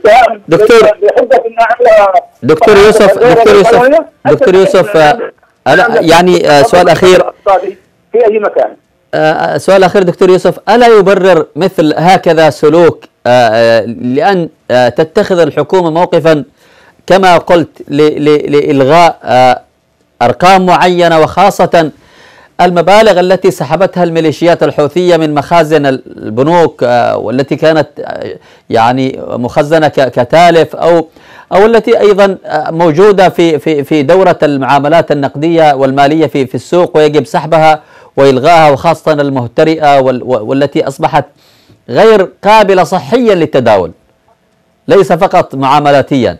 دكتور يوسف يعني سؤال اخير في اي مكان. سؤال اخير دكتور يوسف، الا يبرر مثل هكذا سلوك لان تتخذ الحكومه موقفا كما قلت لالغاء ارقام معينه، وخاصه المبالغ التي سحبتها الميليشيات الحوثية من مخازن البنوك والتي كانت يعني مخزنة كتالف أو التي أيضا موجودة في دورة المعاملات النقدية والمالية في السوق، ويجب سحبها وإلغائها، وخاصة المهترئة والتي أصبحت غير قابلة صحيا للتداول ليس فقط معاملاتيا.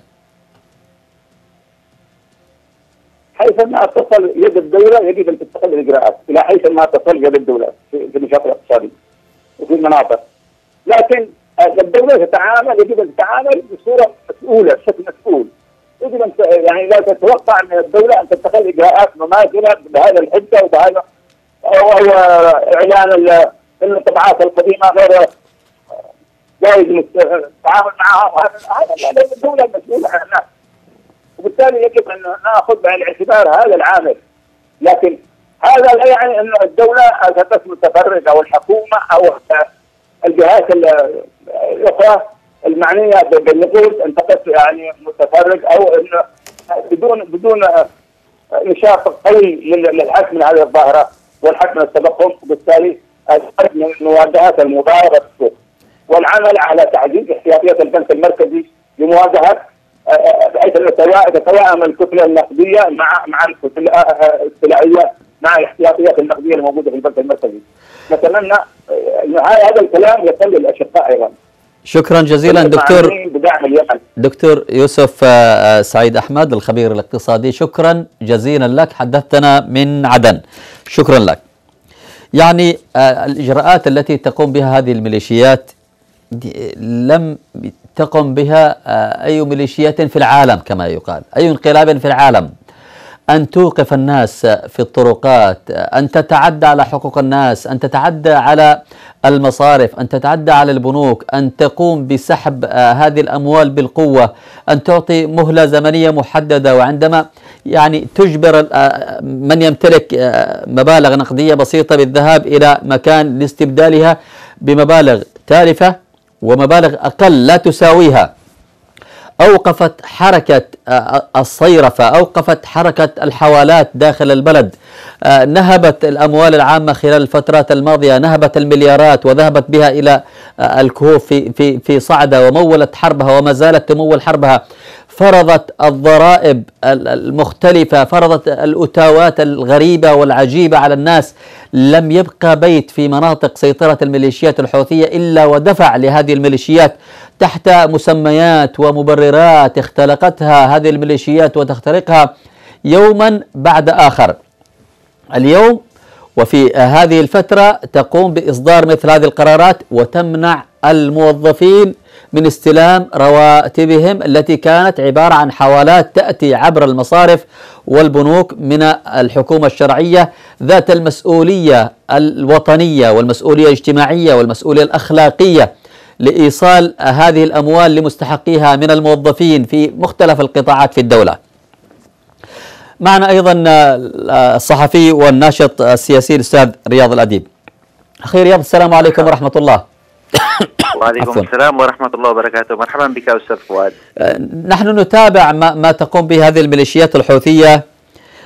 حيث ما تصل يد الدولة يجب أن تتخذ الإجراءات إلى حيث ما تصل يد الدولة في النشاط الاقتصادي وفي المناطق، لكن الدولة يجب أن تتعامل بصورة مسؤولة بشكل مسؤول. يجب أن يعني لا تتوقع من الدولة أن تتخذ إجراءات مماثلة بهذا الحدة وبهذا أو إعلان أن الطبعات القديمة غير جائز التعامل معها، هذا الدولة مسؤولة عن الناس، وبالتالي يجب ان ناخذ بعين الاعتبار هذا العامل. لكن هذا لا يعني ان الدوله اساسا متفرغه او الحكومه او الجهات الاخرى المعنيه بالنقود ان تقف يعني متفرغ او ان بدون نشاط قوي للحد من هذه الظاهره والحد من التضخم، وبالتالي الحد من مواجهه المضاربه في السوق والعمل على تعزيز احتياطيات البنك المركزي لمواجهه بحيث تتوائم الكتله النقديه مع الكتله السلعيه مع الاحتياطيات النقديه الموجوده في البنك المركزي. نتمنى ان هذا الكلام يصل للاشقاء ايضا. شكرا جزيلا دكتور يوسف سعيد احمد الخبير الاقتصادي، شكرا جزيلا لك، حدثتنا من عدن، شكرا لك. يعني الاجراءات التي تقوم بها هذه الميليشيات لم تقم بها أي ميليشيات في العالم كما يقال، أي انقلاب في العالم. أن توقف الناس في الطرقات، أن تتعدى على حقوق الناس، أن تتعدى على المصارف، أن تتعدى على البنوك، أن تقوم بسحب هذه الأموال بالقوة، أن تعطي مهلة زمنية محددة، وعندما يعني تجبر من يمتلك مبالغ نقدية بسيطة بالذهاب إلى مكان لاستبدالها بمبالغ تالفة ومبالغ أقل لا تساويها. أوقفت حركة الصيرفة، أوقفت حركة الحوالات داخل البلد، نهبت الأموال العامة خلال الفترات الماضية، نهبت المليارات وذهبت بها إلى الكهوف في صعدة ومولت حربها وما زالت تمول حربها. فرضت الضرائب المختلفة، فرضت الأتاوات الغريبة والعجيبة على الناس. لم يبقى بيت في مناطق سيطرة الميليشيات الحوثية إلا ودفع لهذه الميليشيات تحت مسميات ومبررات اختلقتها هذه الميليشيات وتخترقها يوما بعد آخر. اليوم وفي هذه الفترة تقوم بإصدار مثل هذه القرارات وتمنع الموظفين من استلام رواتبهم التي كانت عبارة عن حوالات تأتي عبر المصارف والبنوك من الحكومة الشرعية ذات المسؤولية الوطنية والمسؤولية الاجتماعية والمسؤولية الأخلاقية لإيصال هذه الأموال لمستحقيها من الموظفين في مختلف القطاعات في الدولة. معنا أيضا الصحفي والناشط السياسي الأستاذ رياض الأديب. أخي رياض، السلام عليكم ورحمة الله. وعليكم السلام ورحمة الله وبركاته. مرحبا بك أستاذ فؤاد. نحن نتابع ما تقوم به هذه الميليشيات الحوثية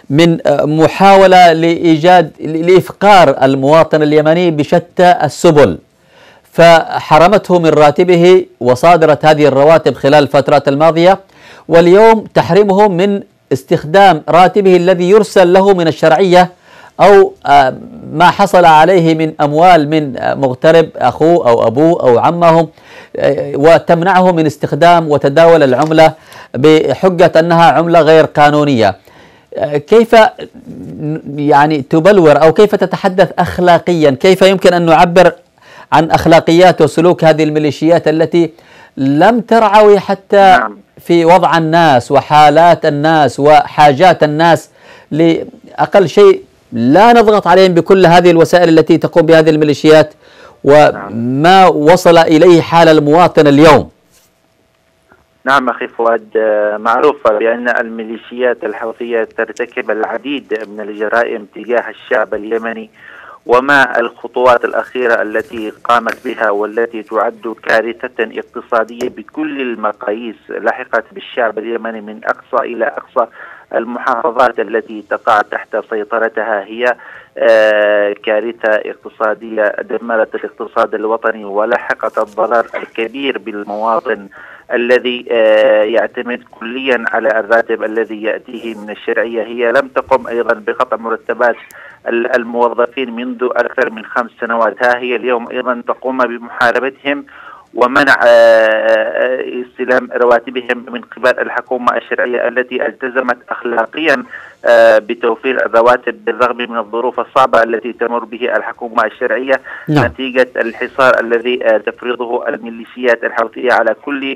من محاولة لإفقار المواطن اليمني بشتى السبل، فحرمته من راتبه وصادرت هذه الرواتب خلال الفترات الماضية، واليوم تحرمه من استخدام راتبه الذي يرسل له من الشرعية أو ما حصل عليه من أموال من مغترب أخوه أو أبوه أو عمه، وتمنعه من استخدام وتداول العملة بحجة أنها عملة غير قانونية. كيف يعني تبلور أو كيف تتحدث أخلاقيا؟ كيف يمكن أن نعبر عن أخلاقيات وسلوك هذه الميليشيات التي لم ترعوي حتى في وضع الناس وحالات الناس وحاجات الناس؟ لأقل شيء لا نضغط عليهم بكل هذه الوسائل التي تقوم بهذه الميليشيات وما وصل إليه حال المواطن اليوم. نعم أخي فؤاد، معروف بأن الميليشيات الحوثية ترتكب العديد من الجرائم تجاه الشعب اليمني، وما الخطوات الأخيرة التي قامت بها والتي تعد كارثة اقتصادية بكل المقاييس لحقت بالشعب اليمني من أقصى إلى أقصى المحافظات التي تقع تحت سيطرتها. هي كارثة اقتصادية دمرت الاقتصاد الوطني ولحقت الضرر الكبير بالمواطن الذي يعتمد كليا على الراتب الذي يأتيه من الشرعية. هي لم تقم أيضا بقطع مرتبات الموظفين منذ أكثر من 5 سنوات، ها هي اليوم أيضا تقوم بمحاربتهم ومنع استلام رواتبهم من قبل الحكومة الشرعية التي التزمت أخلاقيا بتوفير الرواتب بالرغم من الظروف الصعبة التي تمر به الحكومة الشرعية نتيجة الحصار الذي تفرضه الميليشيات الحوثية على كل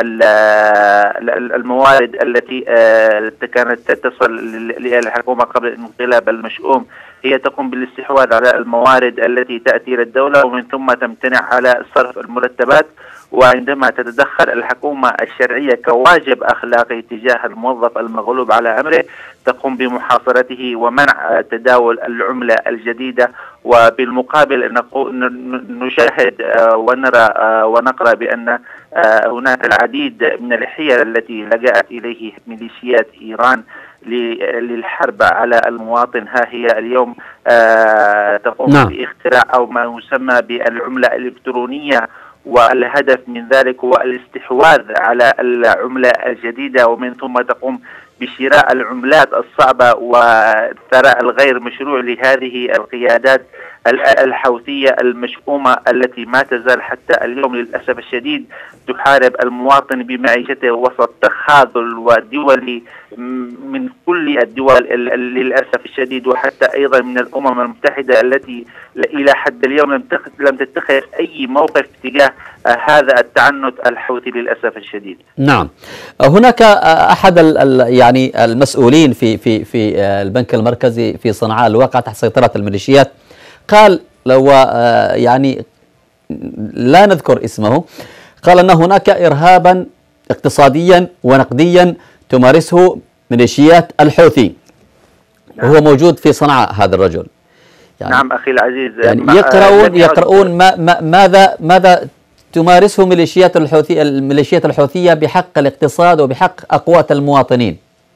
الموارد التي كانت تصل للحكومة قبل الانقلاب المشؤوم. هي تقوم بالاستحواذ على الموارد التي تأتي للدولة ومن ثم تمتنع على صرف المرتبات، وعندما تتدخل الحكومة الشرعية كواجب أخلاقي تجاه الموظف المغلوب على أمره تقوم بمحاصرته ومنع تداول العملة الجديدة. وبالمقابل نشاهد ونرى ونقرأ بأن هناك العديد من الحيل التي لجأت إليه ميليشيات إيران للحرب على المواطن. ها هي اليوم تقوم باختراع أو ما يسمى بالعملة الإلكترونية، والهدف من ذلك هو الاستحواذ على العملة الجديدة ومن ثم تقوم بشراء العملات الصعبة والثراء الغير مشروع لهذه القيادات الحوثية المشؤومة التي ما تزال حتى اليوم للأسف الشديد تحارب المواطن بمعيشته وسط تخاذل ودولي من كل الدول للأسف الشديد، وحتى أيضا من الأمم المتحدة التي إلى حد اليوم لم تتخذ أي موقف تجاه هذا التعنت الحوثي للأسف الشديد. نعم، هناك أحد يعني المسؤولين في البنك المركزي في صنعاء الواقع تحت سيطرة الميليشيات قال، لو يعني لا نذكر اسمه، قال أن هناك إرهابا اقتصاديا ونقديا تمارسه ميليشيات الحوثي. نعم. وهو موجود في صنعاء هذا الرجل. يعني نعم أخي العزيز، يعني يقرؤون ماذا تمارسه الميليشيات الحوثية بحق الاقتصاد وبحق أقوات المواطنين.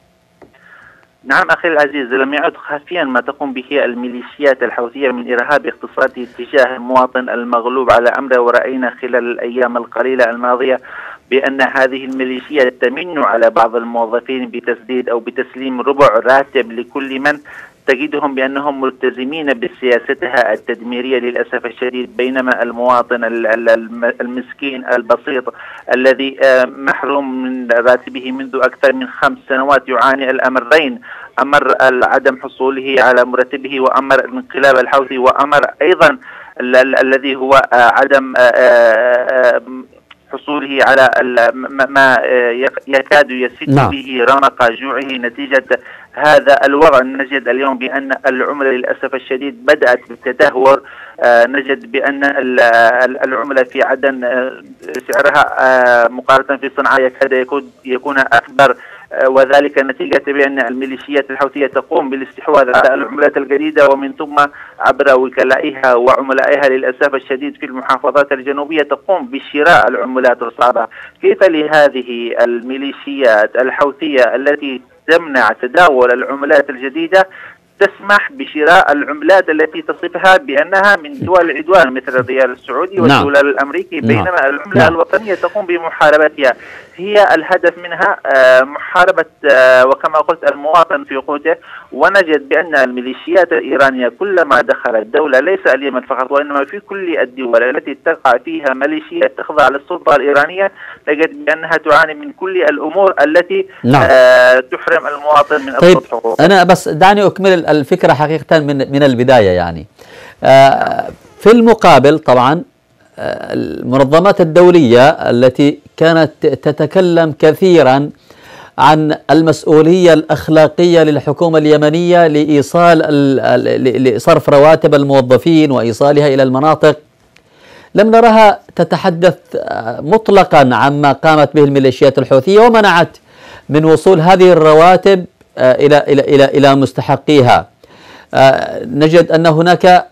نعم أخي العزيز، لم يعد خافيا ما تقوم به الميليشيات الحوثية من إرهاب اقتصادي تجاه المواطن المغلوب على أمره. ورأينا خلال الأيام القليلة الماضية بأن هذه الميليشيات تمن على بعض الموظفين بتسديد أو بتسليم ربع راتب لكل من تجدهم بأنهم ملتزمين بسياستها التدميرية للأسف الشديد، بينما المواطن المسكين البسيط الذي محروم من راتبه منذ أكثر من 5 سنوات يعاني الأمرين: أمر عدم حصوله على مرتبه، وأمر الانقلاب الحوثي، وأمر أيضا الذي هو عدم حصوله على ما يكاد يسد به رمق جوعه نتيجة هذا الوضع. نجد اليوم بأن العملة للأسف الشديد بدأت بالتدهور. نجد بأن العملة في عدن سعرها مقارنة في صنعاء يكاد يكون أكبر، وذلك نتيجة بأن الميليشيات الحوثية تقوم بالاستحواذ على العملات الجديدة ومن ثم عبر وكلائها وعملائها للأسف الشديد في المحافظات الجنوبية تقوم بشراء العملات الصعبة. كيف لهذه الميليشيات الحوثية التي تمنع تداول العملات الجديدة تسمح بشراء العملات التي تصفها بأنها من دول العدوان مثل الريال السعودي والدولار الأمريكي، بينما العملة الوطنية تقوم بمحاربتها. هي الهدف منها محاربة وكما قلت المواطن في قوته. ونجد بأن الميليشيات الإيرانية كلما دخلت دولة، ليس اليمن فقط وإنما في كل الدول التي تقع فيها ميليشيات تخضع للسلطة الإيرانية، نجد بأنها تعاني من كل الأمور التي تحرم المواطن من أبسط حقوقه. أنا بس دعني أكمل الفكرة حقيقة من البداية. يعني في المقابل طبعا المنظمات الدولية التي كانت تتكلم كثيرا عن المسؤولية الأخلاقية للحكومة اليمنية لصرف رواتب الموظفين وإيصالها إلى المناطق، لم نرها تتحدث مطلقا عما قامت به الميليشيات الحوثية ومنعت من وصول هذه الرواتب إلى مستحقيها. نجد أن هناك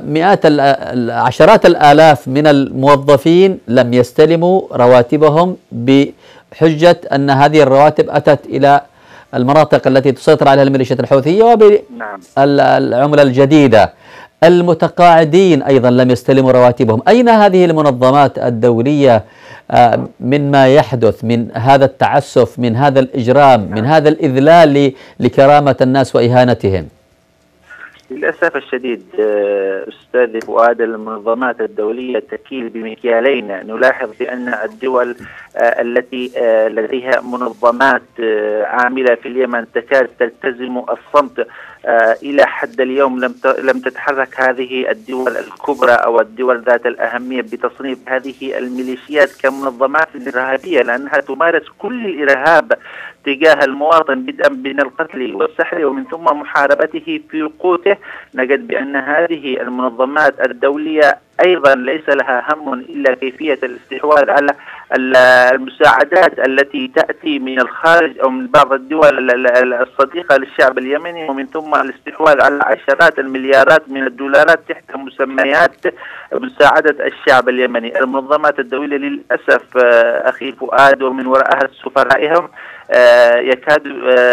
عشرات الآلاف من الموظفين لم يستلموا رواتبهم بحجة أن هذه الرواتب أتت إلى المناطق التي تسيطر عليها الميليشيات الحوثية وبالعملة الجديدة. المتقاعدين أيضا لم يستلموا رواتبهم. أين هذه المنظمات الدولية من ما يحدث، من هذا التعسف، من هذا الإجرام، من هذا الإذلال لكرامة الناس وإهانتهم؟ للأسف الشديد أستاذ فؤاد، المنظمات الدولية تكيل بمكيالين. نلاحظ بأن الدول التي لديها منظمات عاملة في اليمن تكاد تلتزم الصمت. إلى حد اليوم لم تتحرك هذه الدول الكبرى أو الدول ذات الأهمية بتصنيف هذه الميليشيات كمنظمات إرهابية، لأنها تمارس كل الإرهاب تجاه المواطن، بدءا من القتل والسحر ومن ثم محاربته في قوته. نجد بأن هذه المنظمات الدولية أيضا ليس لها هم إلا كيفية الاستحواذ على المساعدات التي تأتي من الخارج أو من بعض الدول الصديقة للشعب اليمني، ومن ثم الاستحواذ على عشرات المليارات من الدولارات تحت مسميات مساعدة الشعب اليمني. المنظمات الدولية للأسف أخي فؤاد ومن وراءها سفرائهم يكاد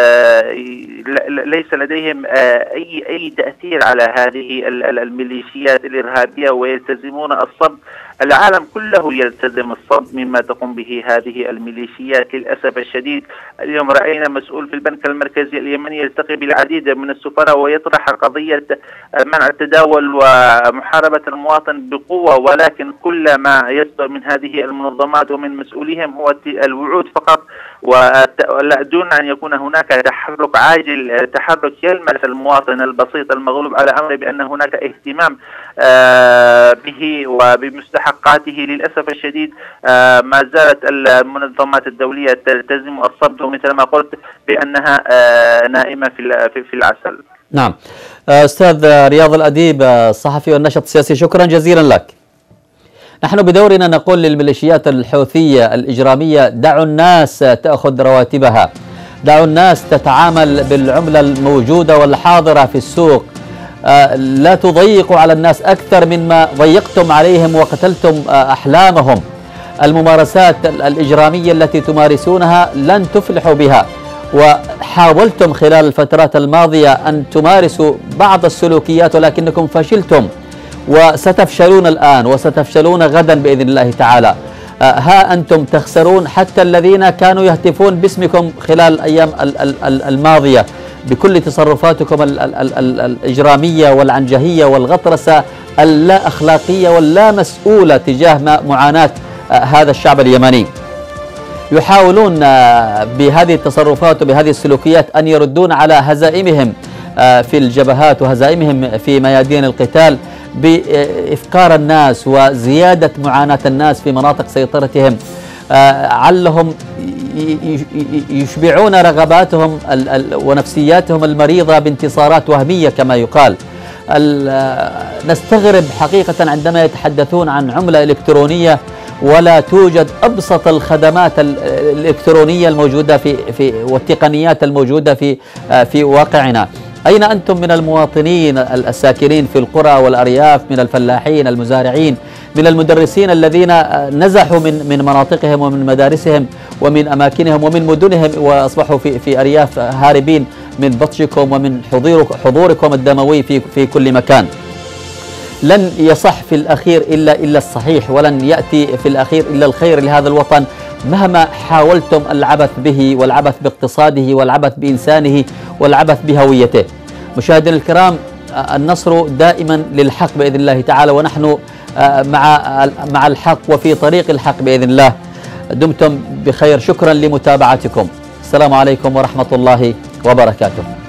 ليس لديهم أي تأثير على هذه الميليشيات الإرهابية ويلتزمون الصمت. العالم كله يلتزم الصمت مما تقوم به هذه الميليشيات للأسف الشديد. اليوم رأينا مسؤول في البنك المركزي اليمني يلتقي بالعديد من السفراء ويطرح قضية منع التداول ومحاربة المواطن بقوة، ولكن كل ما يصدر من هذه المنظمات ومن مسؤوليهم هو الوعود فقط، ودون أن يكون هناك تحرك عاجل، تحرك يلمس المواطن البسيط المغلوب على أمره بأن هناك اهتمام به وبمستحقاته. للأسف الشديد ما زالت المنظمات الدولية تلتزم الصمت، ومثل ما قلت بأنها نائمة في العسل. نعم. أستاذ رياض الأديب الصحفي والناشط السياسي، شكرا جزيلا لك. نحن بدورنا نقول للميليشيات الحوثية الإجرامية: دعوا الناس تأخذ رواتبها، دعوا الناس تتعامل بالعملة الموجودة والحاضرة في السوق، لا تضيقوا على الناس أكثر مما ضيقتم عليهم وقتلتم أحلامهم. الممارسات الإجرامية التي تمارسونها لن تفلحوا بها، وحاولتم خلال الفترات الماضية أن تمارسوا بعض السلوكيات ولكنكم فشلتم، وستفشلون الآن وستفشلون غدا بإذن الله تعالى. ها أنتم تخسرون حتى الذين كانوا يهتفون باسمكم خلال الأيام الماضية بكل تصرفاتكم الإجرامية والعنجهية والغطرسة اللا أخلاقية واللا مسؤولة تجاه معاناة هذا الشعب اليمني. يحاولون بهذه التصرفات وبهذه السلوكيات أن يردون على هزائمهم في الجبهات وهزائمهم في ميادين القتال بإفقار الناس وزيادة معاناة الناس في مناطق سيطرتهم، علهم يشبعون رغباتهم ونفسياتهم المريضة بانتصارات وهمية كما يقال. نستغرب حقيقة عندما يتحدثون عن عملة إلكترونية ولا توجد أبسط الخدمات الإلكترونية الموجودة والتقنيات الموجودة في واقعنا. أين أنتم من المواطنين الساكنين في القرى والأرياف، من الفلاحين المزارعين، من المدرسين الذين نزحوا من مناطقهم ومن مدارسهم ومن أماكنهم ومن مدنهم، وأصبحوا في أرياف هاربين من بطشكم ومن حضوركم الدموي في كل مكان. لن يصح في الأخير إلا الصحيح، ولن يأتي في الأخير إلا الخير لهذا الوطن مهما حاولتم العبث به والعبث باقتصاده والعبث بإنسانه والعبث بهويته. مشاهدينا الكرام، النصر دائما للحق بإذن الله تعالى، ونحن مع الحق وفي طريق الحق بإذن الله. دمتم بخير، شكرا لمتابعتكم. السلام عليكم ورحمة الله وبركاته.